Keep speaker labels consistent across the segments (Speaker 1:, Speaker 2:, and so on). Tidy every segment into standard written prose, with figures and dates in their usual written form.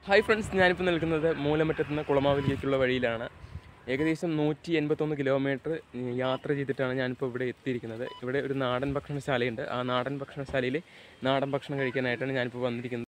Speaker 1: Hi friends, ഞാനിപ്പോൾ നിൽക്കുന്നത് മൂലമറ്റത്ത് നിന്ന് കുളമാവിലേക്കുള്ള വഴിയിലാണ്. ഏകദേശം 181 കിലോമീറ്റർ യാത്ര ചെയ്തിട്ടാണ് ഞാനിപ്പോൾ ഇവിടെ എത്തിയിരിക്കുന്നത്. ഇവിടെ ഒരു നാടൻ ഭക്ഷണശാലയുണ്ട്. ആ നാടൻ ഭക്ഷണശാലയിൽ നാടൻ ഭക്ഷണം കഴിക്കാനായിട്ടാണ് ഞാനിപ്പോൾ വന്നിരിക്കുന്നത്.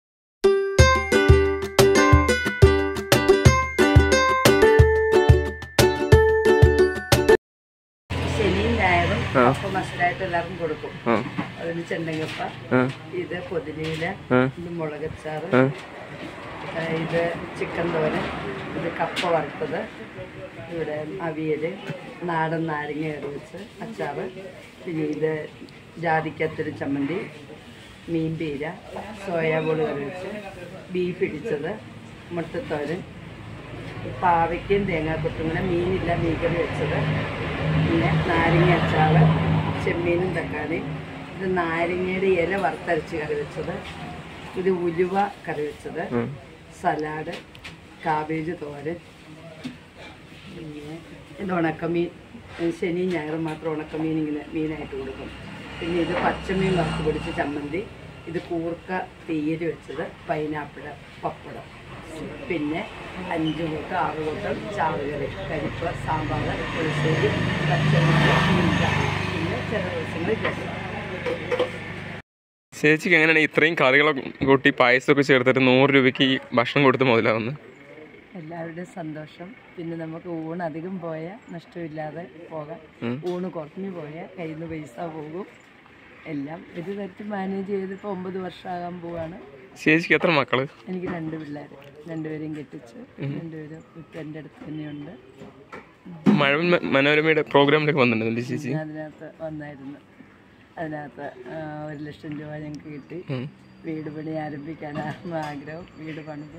Speaker 2: ശനിയും ഞായറും അപ്പം മസ്റ്റായിട്ട് എല്ലാവർക്കും കൊടുക്കും. അതിന് ചെണ്ടങ്ങപ്പ, ഇത് പൊതിനയില, ഇത് മുളകച്ചാറ്, ഇത് ചിക്കൻ തോരൻ, ഇത് കപ്പ വറുത്തത്, ഇവിടെ അവിയൽ, നാടൻ നാരങ്ങ കറി വെച്ച് അച്ചാറ്, പിന്നെ ഇത് ജാതിക്കത്തൊരു ചമ്മന്തി, മീൻ പീര, സോയാബോൾ കറി വെച്ച്, ബീഫ് ഇടിച്ചത്, മുട്ടത്തോരൻ, പാവയ്ക്കയും തേങ്ങാക്കൊത്തും കൂടെ, മീനില്ല മീൻ കറി വെച്ചത്, പിന്നെ നാരങ്ങ അച്ചാറ്, ചെമ്മീനും തക്കാളിയും, ഇത് നാരങ്ങയുടെ ഇല വറുത്തരച്ച് കറി വെച്ചത്, ഇത് ഉലുവ കറി വെച്ചത്, സലാഡ്, കാബേജ് തോരൻ, പിന്നെ ഇത് ഉണക്കമീൻ. ശനിയും ഞായറും മാത്രം ഉണക്കമീൻ ഇങ്ങനെ മീനായിട്ട് കൊടുക്കും. പിന്നെ ഇത് പച്ചമീൻ വറുത്ത് പൊടിച്ച ചമ്മന്തി, ഇത് കൂർക്ക തീയല് വെച്ചത്, പൈനാപ്പിൾ, പപ്പടം, പിന്നെ 5 കൂട്ടം 6 കൂട്ടം ചാറുകറി, കരിപ്പ്, സാമ്പാർ, പുളിശ്ശേരി, പച്ചമുളക്, മീൻക, പിന്നെ ചില ദിവസങ്ങളിൽ രസം.
Speaker 1: ചേച്ചിക്ക് എങ്ങനെയാണ് ഇത്രയും കറികളൊക്കെ കൂട്ടി പായസമൊക്കെ ചേർത്തിട്ട് 100 രൂപയ്ക്ക് ഈ ഭക്ഷണം കൊടുത്ത് മുതലാവുന്നത്?
Speaker 2: എല്ലാവരുടെയും സന്തോഷം. പിന്നെ നമുക്ക് ഊണ് അധികം പോയാൽ നഷ്ടമില്ലാതെ പോകാം, ഊണ് കുറഞ്ഞു പോയാൽ കയ്യിൽ നിന്ന് പൈസ പോകും. എല്ലാം ഒരു തരത്തിൽ മാനേജ് ചെയ്ത് ഇപ്പോൾ 9 വർഷമാകാൻ പോവാണ്.
Speaker 1: ചേച്ചിക്ക് എത്ര മക്കള്?
Speaker 2: എനിക്ക് 2 പിള്ളേർ, 2 പേരെയും കെട്ടിച്ച്, 2 പേരും ഇപ്പം എൻ്റെ അടുത്ത് തന്നെയുണ്ട്.
Speaker 1: മഴ മനോരമയുടെ പ്രോഗ്രാമിലൊക്കെ വന്നിട്ടുണ്ട് ചേച്ചി?
Speaker 2: അതിനകത്ത് വന്നായിരുന്നു. അതിനകത്ത് 1 ലക്ഷം രൂപ ഞങ്ങൾക്ക് കിട്ടി. വീട് പണി ആരംഭിക്കാനാണ് ആഗ്രഹം. വീട് പണിത്.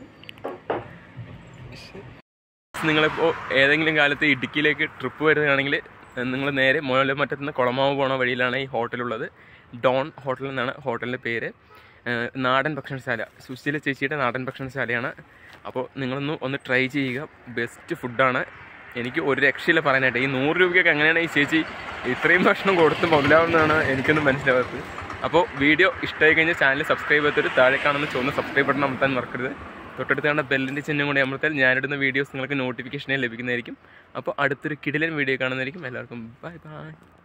Speaker 1: നിങ്ങളിപ്പോൾ ഏതെങ്കിലും കാലത്ത് ഇടുക്കിയിലേക്ക് ട്രിപ്പ് വരുന്നതാണെങ്കിൽ നിങ്ങൾ നേരെ മൂലമറ്റത്തുനിന്ന് കുളമാവ് പോണ വഴിയിലാണ് ഈ ഹോട്ടലുള്ളത്. ഡോൺ ഹോട്ടൽ എന്നാണ് ഹോട്ടലിൻ്റെ പേര്. നാടൻ ഭക്ഷണശാല, സുശീല ചേച്ചിയുടെ നാടൻ ഭക്ഷണശാലയാണ്. അപ്പോൾ നിങ്ങളൊന്ന് ട്രൈ ചെയ്യുക. ബെസ്റ്റ് ഫുഡാണ്. എനിക്ക് ഒരു രക്ഷയില്ല പറയാനായിട്ട്. ഈ 100 രൂപയ്ക്കൊക്കെ എങ്ങനെയാണ് ഈ ചേച്ചി ഇത്രയും ഭക്ഷണം കൊടുത്ത് മുതലാവുന്നതാണ് എനിക്കൊന്നും മനസ്സിലാവാത്തത്. അപ്പോൾ വീഡിയോ ഇഷ്ടമായി കഴിഞ്ഞാൽ ചാനൽ സബ്സ്ക്രൈബ് ചെയ്തിട്ട് താഴെ കാണുന്ന ചുവന്ന സബ്സ്ക്രൈബ് ബട്ടൺ അമർത്താൻ മറക്കരുത്. തൊട്ടടുത്ത് കാണുന്ന ബെല്ലിൻ്റെ ചിഹ്നം കൂടി അമർത്താൽ ഞാനിടുന്ന വീഡിയോസ് നിങ്ങൾക്ക് നോട്ടിഫിക്കേഷനായി ലഭിക്കുന്നതായിരിക്കും. അപ്പോൾ അടുത്തൊരു കിടിലൻ വീഡിയോ കാണുന്നതായിരിക്കും. എല്ലാവർക്കും ബൈ ബൈ.